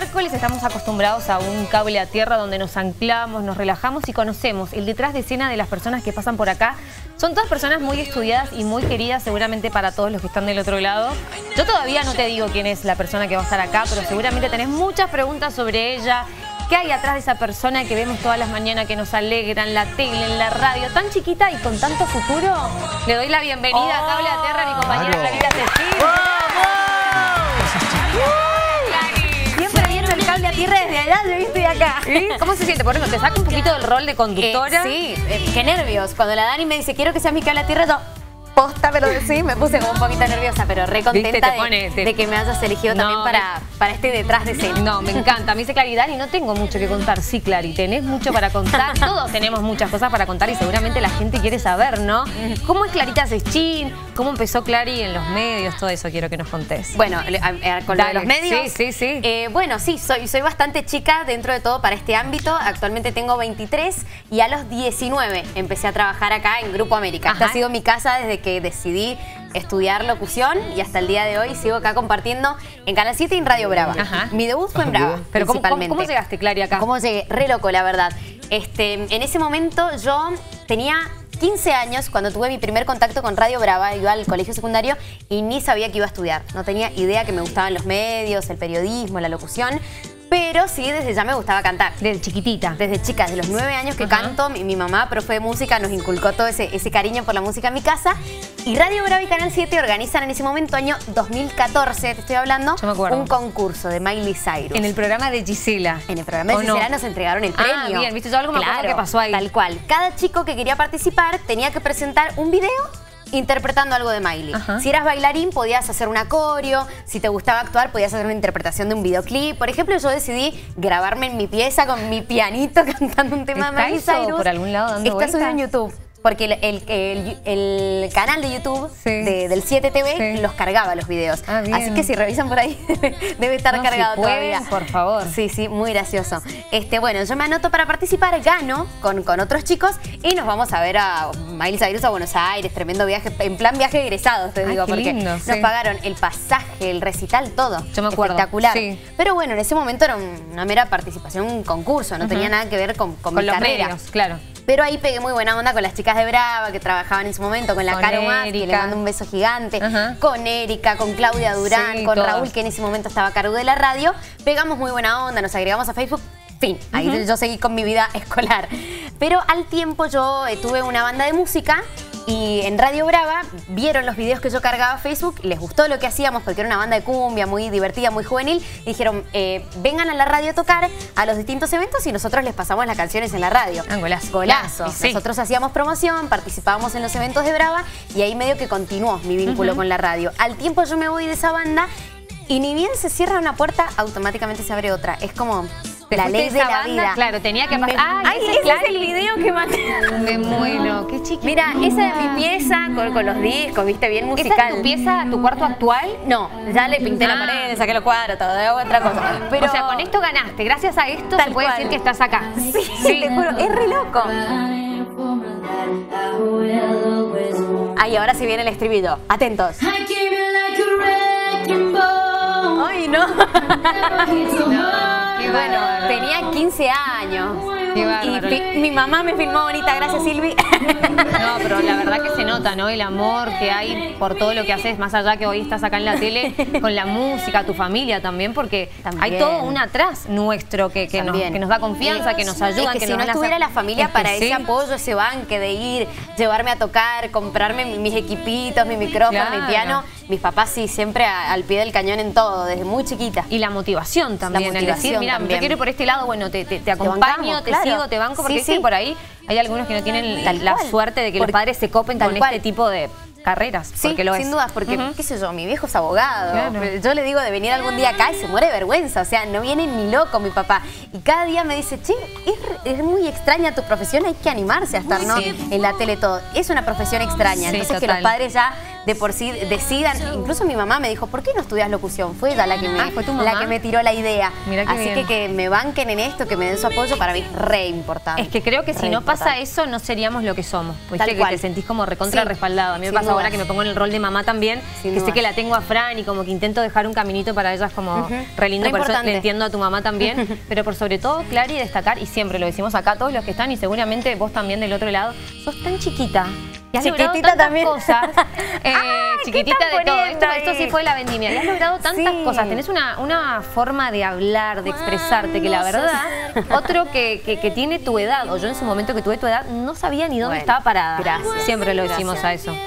miércoles estamos acostumbrados a un cable a tierra donde nos anclamos, nos relajamos y conocemos el detrás de escena de las personas que pasan por acá. Son todas personas muy estudiadas y muy queridas seguramente para todos los que están del otro lado. Yo todavía no te digo quién es la persona que va a estar acá, pero seguramente tenés muchas preguntas sobre ella. ¿Qué hay atrás de esa persona que vemos todas las mañanas, que nos alegra en la tele, en la radio, tan chiquita y con tanto futuro? Le doy la bienvenida a Cable a Tierra a mi compañera Clarita Cecil. Siempre viendo el cable a tierra desde allá, yo estoy acá. ¿Sí? ¿Cómo se siente? Por eso, ¿te saca un poquito del rol de conductora? Sí, qué nervios. Cuando la Dani me dice, quiero que sea mi cable a tierra, yo... Posta, pero sí, me puse como un poquito nerviosa, pero re contenta de que me hayas elegido también para este detrás de escena. No, me encanta. Me dice Claridad y no tengo mucho que contar. Sí, Clary, tenés mucho para contar. Todos tenemos muchas cosas para contar y seguramente la gente quiere saber, ¿no? ¿Cómo es Clarita Sechín? ¿Cómo empezó Clary en los medios? Todo eso quiero que nos contés. Bueno, con lo de los medios. Sí. Bueno, sí, soy bastante chica dentro de todo para este ámbito. Actualmente tengo 23 y a los 19 empecé a trabajar acá en Grupo América. Esta ha sido mi casa desde que decidí estudiar locución y hasta el día de hoy sigo acá compartiendo en Canal 7 y en Radio Brava. Mi debut fue en Brava, pero principalmente. ¿Cómo llegaste, Clary, acá? ¿Cómo llegué? Re loco, la verdad. En ese momento yo tenía 15 años cuando tuve mi primer contacto con Radio Brava. Iba al colegio secundario y ni sabía que iba a estudiar. No tenía idea que me gustaban los medios, el periodismo, la locución. Pero sí, desde ya me gustaba cantar. Desde chiquitita. Desde chica, desde los 9 años que canto. Mi mamá, profe de música, nos inculcó todo ese cariño por la música en mi casa. Y Radio Brava y Canal 7 organizan en ese momento, año 2014, te estoy hablando, un concurso de Miley Cyrus. En el programa de Gisela. En el programa de Gisela nos entregaron el premio. Ah, bien, viste, yo algo me acuerdo que pasó ahí. Tal cual. Cada chico que quería participar tenía que presentar un video interpretando algo de Miley. Si eras bailarín podías hacer un coreo, si te gustaba actuar podías hacer una miley de un videoclip. Por ejemplo, yo decidí grabarme en mi pieza con mi pianito cantando un tema de Miley Cyrus. ¿Por algún lado dando vueltas? Está subido en YouTube. Porque el canal de YouTube del 7TV los cargaba los videos. Así que si revisan por ahí, debe estar cargado todavía. Por favor. Sí, muy gracioso. Bueno, yo me anoto para participar, gano con otros chicos y nos vamos a ver a Miley Cyrus a Buenos Aires. Tremendo viaje, en plan viaje egresados, te digo, porque nos pagaron el pasaje, el recital, todo. Yo me acuerdo. Espectacular. Pero bueno, en ese momento era una mera participación, un concurso, no tenía nada que ver con mi carrera. Medios, claro. Pero ahí pegué muy buena onda con las chicas de Brava que trabajaban en su momento, con la Caro Más, que le mando un beso gigante, con Erika, con Claudia Durán, con Raúl, que en ese momento estaba a cargo de la radio. Pegamos muy buena onda, nos agregamos a Facebook. Fin, ahí yo seguí con mi vida escolar. Pero al tiempo yo tuve una banda de música y en Radio Brava vieron los videos que yo cargaba a Facebook, les gustó lo que hacíamos porque era una banda de cumbia muy divertida, muy juvenil, y dijeron, vengan a la radio a tocar a los distintos eventos y nosotros les pasamos las canciones en la radio. Golazo. Nosotros hacíamos promoción, participábamos en los eventos de Brava y ahí medio que continuó mi vínculo con la radio. Al tiempo yo me voy de esa banda y ni bien se cierra una puerta, automáticamente se abre otra. Es como... la ley de la vida. Claro, tenía que pasar. Ese es el video que mandé. Me muero, qué chiquita. Mira, esa es mi pieza con los discos, viste, bien musical. ¿Esa es tu pieza, tu cuarto actual? No, ya le pinté la pared, saqué los cuadros, todo, hago otra cosa. Pero, o sea, con esto ganaste. Gracias a esto se puede decir que estás acá. Sí, te juro, es re loco. Ahí, ahora sí viene el estribillo. Atentos. Ay, no. Qué bueno, tenía 15 años. Qué bárbaro. Y mi mamá me filmó bonita, gracias Silvi. No, pero la verdad que se nota, ¿no? El amor que hay por todo lo que haces, más allá que hoy estás acá en la tele, con la música, tu familia también, porque hay todo un atrás nuestro que nos da confianza, que nos ayuda. Es que si no estuviera la familia para ese apoyo, ese banque de ir, llevarme a tocar, comprarme mis equipitos, mi micrófono, mi piano, mis papás sí, siempre al pie del cañón en todo, desde muy chiquita. Y la motivación también, el decir, mira, yo quiero ir por este lado, bueno, te acompaño, te sigo, te banco, porque sí, por ahí hay algunos que no tienen la suerte de que los padres se copen con este tipo de carreras. Sí, sin dudas, porque, qué sé yo, mi viejo es abogado. Yo le digo de venir algún día acá y se muere de vergüenza. O sea, no viene ni loco mi papá. Y cada día me dice, che, es muy extraña tu profesión, hay que animarse a estar, ¿no? En la tele todo. Es una profesión extraña. Entonces que los padres ya de por sí decidan. Incluso mi mamá me dijo, ¿por qué no estudias locución? Fue ella la que me tiró la idea. Así que me banquen en esto, que me den su apoyo, para mí es re importante. Es que creo que si no pasa eso, no seríamos lo que somos. Viste que te sentís como recontra respaldado. A mí me pasa ahora que me pongo en el rol de mamá también, que sé que la tengo a Fran y como que intento dejar un caminito para ellas como re lindo. Por eso le entiendo a tu mamá también. Pero por sobre todo, Clary, destacar, y siempre lo decimos acá todos los que están, y seguramente vos también del otro lado, sos tan chiquita. Y has logrado tantas cosas. Chiquitita de todo. Esto sí fue la vendimia. Y has logrado tantas cosas. Tenés una forma de hablar, de expresarte, que la verdad, otro que tiene tu edad, o yo en su momento que tuve tu edad, no sabía ni dónde estaba parada. Gracias. Siempre lo decimos a eso.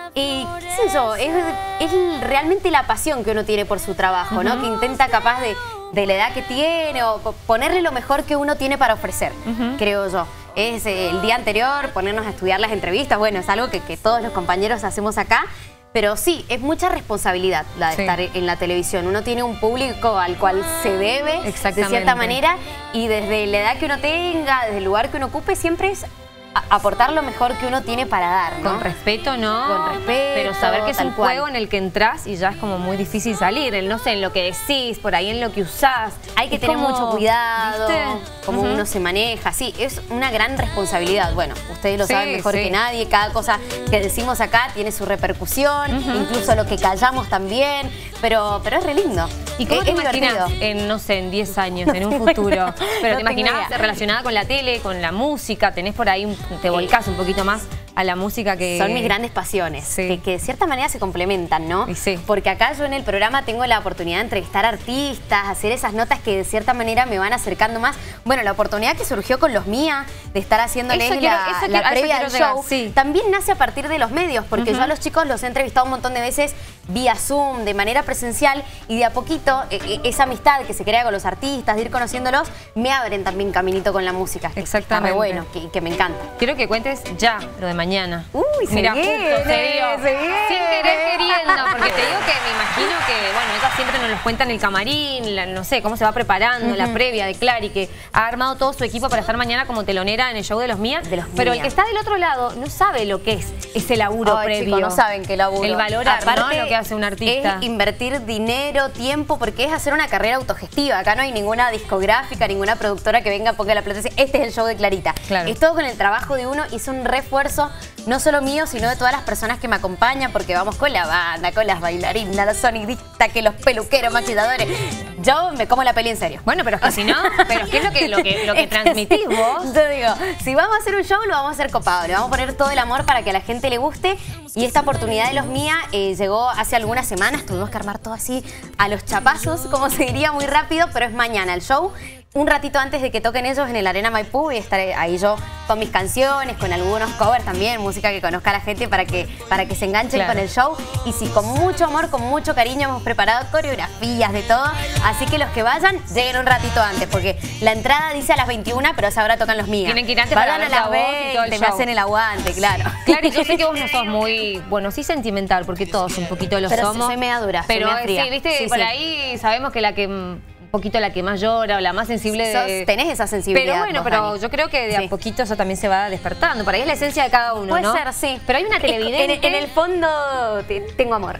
Y qué sé yo, es realmente la pasión que uno tiene por su trabajo, ¿no? Que intenta capaz de la edad que tiene o ponerle lo mejor que uno tiene para ofrecer, creo yo. Es el día anterior ponernos a estudiar las entrevistas, bueno, es algo que todos los compañeros hacemos acá, pero sí, es mucha responsabilidad la de estar en la televisión. Uno tiene un público al cual se debe, de cierta manera, y desde la edad que uno tenga, desde el lugar que uno ocupe, siempre es aportar lo mejor que uno tiene para dar, ¿no? Con respeto, ¿no? Con respeto. Pero saber que es un juego en el que entras y ya es como muy difícil salir. No sé, en lo que decís, por ahí en lo que usás. Hay que tener mucho cuidado, cómo uno se maneja. Sí, es una gran responsabilidad. Bueno, ustedes lo saben mejor que nadie. Cada cosa que decimos acá tiene su repercusión, incluso lo que callamos también. Pero es re lindo. ¿Y cómo te imaginas en, no sé, en 10 años, en un futuro? Pero te imaginás relacionada con la tele, con la música, tenés por ahí, te volcás un poquito más a la música que... Son mis grandes pasiones, que de cierta manera se complementan, ¿no? Porque acá yo en el programa tengo la oportunidad de entrevistar artistas, hacer esas notas que de cierta manera me van acercando más. Bueno, la oportunidad que surgió con los Mía, de estar haciéndoles la previa del show, también nace a partir de los medios, porque yo a los chicos los he entrevistado un montón de veces vía Zoom, de manera presencial, y de a poquito esa amistad que se crea con los artistas, de ir conociéndolos, me abren también caminito con la música. Exactamente. Está muy bueno, que me encanta. Quiero que cuentes ya lo de mañana. Uy, mira, justo se dio. Sin querer queriendo, porque te digo que me imagino que, bueno, ellas siempre nos los cuentan en el camarín, no sé, cómo se va preparando, la previa de Clary, que ha armado todo su equipo para estar mañana como telonera en el show de los Mía. Pero el que está del otro lado no sabe lo que es ese laburo previo. Chicos, no saben qué laburo. El valorar, ¿no? Lo que hace un artista. Es invertir dinero, tiempo, porque es hacer una carrera autogestiva. Acá no hay ninguna discográfica, ninguna productora que venga, ponga la plata y dice, este es el show de Clarita. Es todo con el trabajo de uno y es un refuerzo, no solo mío, sino de todas las personas que me acompañan, porque vamos con la banda, con las bailarinas, los sonidistas, que los peluqueros, maquilladores. Yo me como la peli en serio. Bueno, pero es que si no, pero ¿qué es lo que transmitís vos? Yo digo, si vamos a hacer un show, lo vamos a hacer copado. Le vamos a poner todo el amor para que a la gente le guste. Y esta oportunidad de los Mía llegó hace algunas semanas. Tuvimos que armar todo así a los chapazos, como se diría, muy rápido, pero es mañana el show. Un ratito antes de que toquen ellos en el Arena Maipú, y estaré ahí yo con mis canciones, con algunos covers también, música que conozca a la gente para que se enganchen con el show. Y sí, con mucho amor, con mucho cariño hemos preparado coreografías, de todo. Así que los que vayan, lleguen un ratito antes, porque la entrada dice a las 21, pero a esa hora tocan los Mía. Tienen que ir antes para a las 20, me hacen el aguante, claro. Claro, yo sé que vos no sos muy, bueno, sí sentimental, porque todos un poquito lo somos. Pero soy media dura, pero soy media fría. Sí, viste, por ahí sabemos que un poquito la que más llora o la más sensible. Tenés esa sensibilidad. Pero bueno, pero yo creo que de a poquito eso también se va despertando. Por ahí es la esencia de cada uno, ¿no? Puede ser, sí. Pero hay una televidente. En el fondo tengo amor.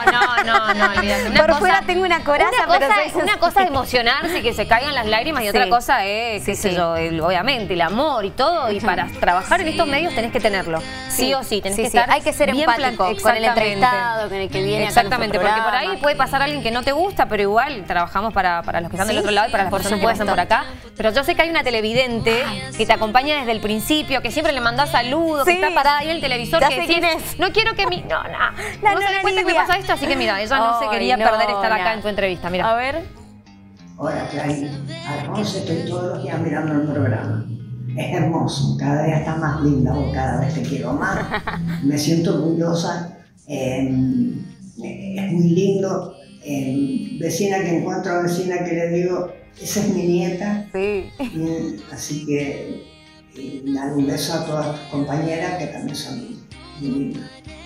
No, olvídate. Por fuera tengo una coraza, una cosa es emocionarse y que se caigan las lágrimas, y otra cosa es, qué sé yo, obviamente, el amor y todo. Y para trabajar en estos medios tenés que tenerlo. Sí o sí, tenés que estar. Hay que ser empático con el entrevistado, con el que viene. Exactamente, porque por ahí puede pasar alguien que no te gusta, pero igual trabajamos para los que están del otro lado y para las personas que pasan por acá. Pero yo sé que hay una televidente que te acompaña desde el principio, que siempre le mandás saludos, que está parada ahí en el televisor, que decís, no quiero que no se dé cuenta que me pasa esto, así que mira, ella no se quería perder estar acá en tu entrevista, mira. A ver. Hola, Clary. A las 11 estoy todos los días mirando el programa. Es hermoso, cada día está más linda vos, cada vez te quiero más. Me siento orgullosa, es muy lindo. Vecina que encuentro, vecina que le digo, esa es mi nieta. Así que dar un beso a todas tus compañeras que también son muy lindas.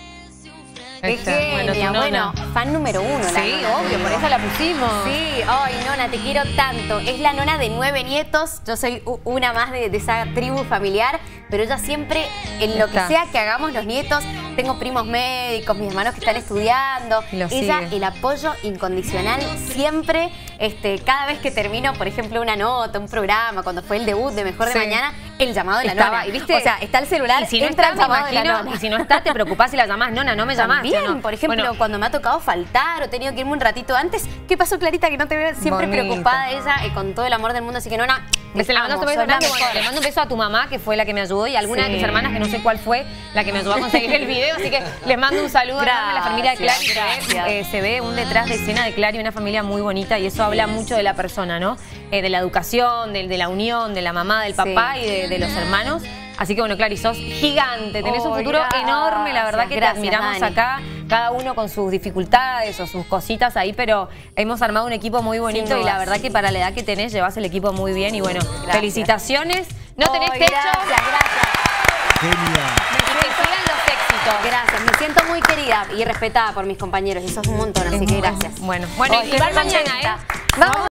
Bueno, fan número 1. Sí, obvio, por eso la pusimos. Sí, ay, nona, te quiero tanto. Es la nona de 9 nietos. Yo soy una más de esa tribu familiar, pero ella siempre, en lo que sea que hagamos los nietos, tengo primos médicos, mis hermanos que están estudiando. Ella, el apoyo incondicional siempre, cada vez que termino, por ejemplo, una nota, un programa, cuando fue el debut de Mejor de Mañana, el llamado de la nona. ¿Y viste? O sea, está el celular, y si no entra está, el llamado de la nona. Y si no está, te preocupás si la llamás. Nona, no me llamaste. También, por ejemplo, cuando me ha tocado faltar o he tenido que irme un ratito antes. ¿Qué pasó, Clarita, que no te veo siempre preocupada ella con todo el amor del mundo? Así que, Nona, le mando un beso a tu mamá, que fue la que me ayudó, y a alguna de tus hermanas, que no sé cuál fue, la que me ayudó a conseguir el video. Así que les mando un saludo a la familia de Clary. Se ve un detrás de escena de Clary, una familia muy bonita, y eso habla mucho de la persona, ¿no? De la educación, de la unión, de la mamá, del papá y de los hermanos. Así que bueno, Clary, sos gigante, tenés un futuro enorme, la verdad que te admiramos acá, cada uno con sus dificultades o sus cositas ahí, pero hemos armado un equipo muy bonito y la verdad que para la edad que tenés llevas el equipo muy bien y bueno, felicitaciones. No tenés techo. Gracias. Genial. Que sigan los éxitos. Gracias, me siento muy querida y respetada por mis compañeros y sos un montón, así que gracias. Bueno, y van mañana, ¿eh? Vamos.